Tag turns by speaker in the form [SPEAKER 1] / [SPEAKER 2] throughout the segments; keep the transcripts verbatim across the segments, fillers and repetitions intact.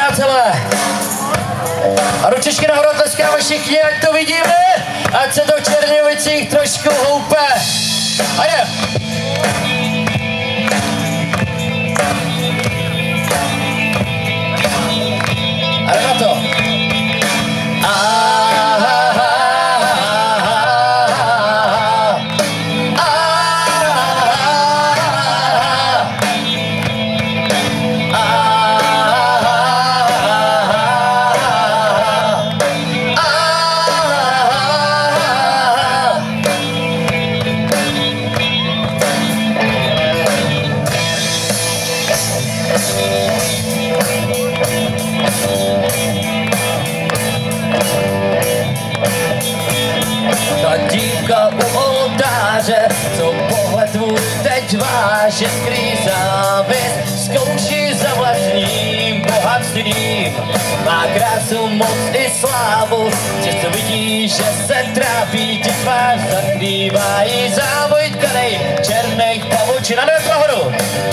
[SPEAKER 1] přátelé. A ručičky nahoru tleskáme všichni, ať to vidíme, ať se to v Černěvicích trošku houpe. Hajde. A jdeme na to. Co pohled tvůj teď váže skrý závis, zkouší za vlastním bohatstvím. Má krásu, moc i slávu, přesto vidí, že se trápí, ti tvář zakrývají závoj tkanej černých pavučin. A jdeme nahoru.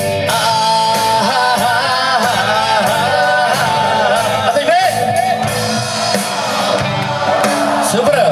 [SPEAKER 1] A teď vy! Super!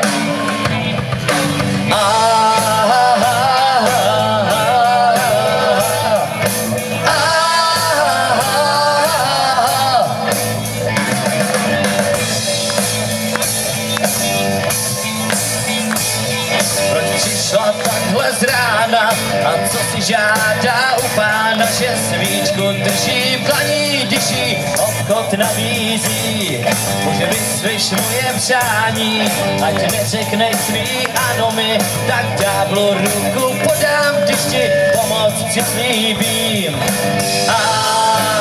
[SPEAKER 1] Přišla takhle z rána a co si žádá u pána, že svíčku drží v dlaní, když jí obchod nabízí. Může vyslyš moje přání, ať neřekneš svý ano mi, tak ďáblu ruku podám, když ti pomoc přislíbím. A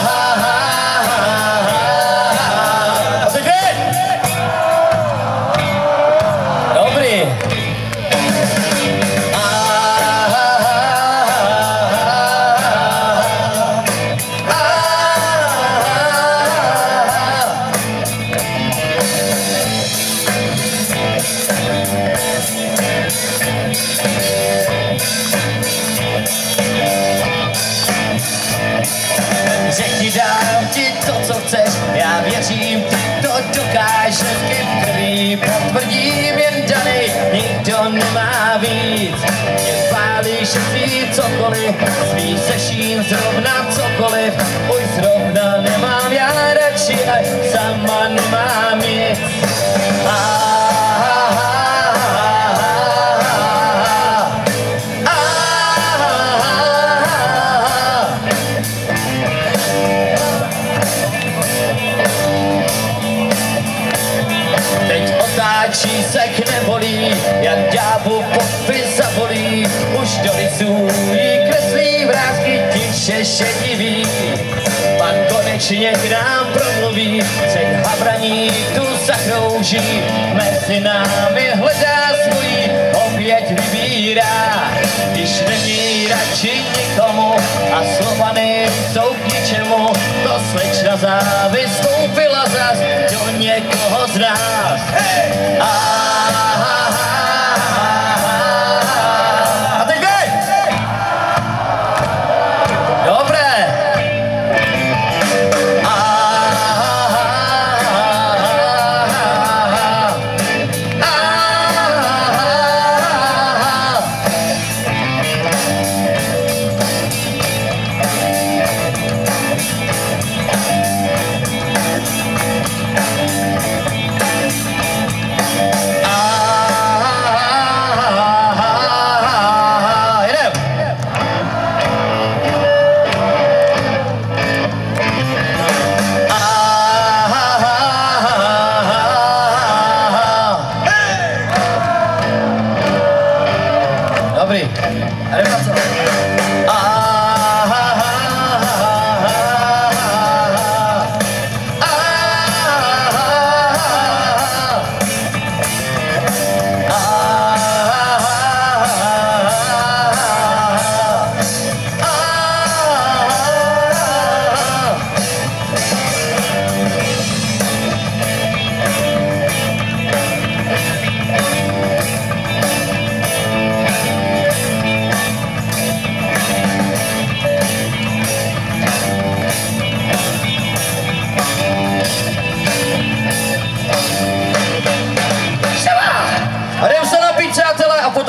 [SPEAKER 1] teď vy! Dobrý. Dám ti to, co chceš, já věřím, ty to dokážeš, krví potvrdím, jen danej, nikdo nemá víc. Mě spálíš svý cokoliv, svý seším zrovna cokoliv, už zrovna nemám já radši, a sama nemám nic. Otáčí se k nebolí, jak ďáblu podpis zabolí, už do rysů jí kreslí vrásky tiše šedivý. Pak konečně k nám promluví, třech habraní tu zakrouží, mezi námi hledá svojí, oběť vybírá. Když není radši nikomu a slova nejsou k ničemu, to slečna závist vstoupila zas do někoho z nás. Hey! A teď vy! Dobré! A jdem se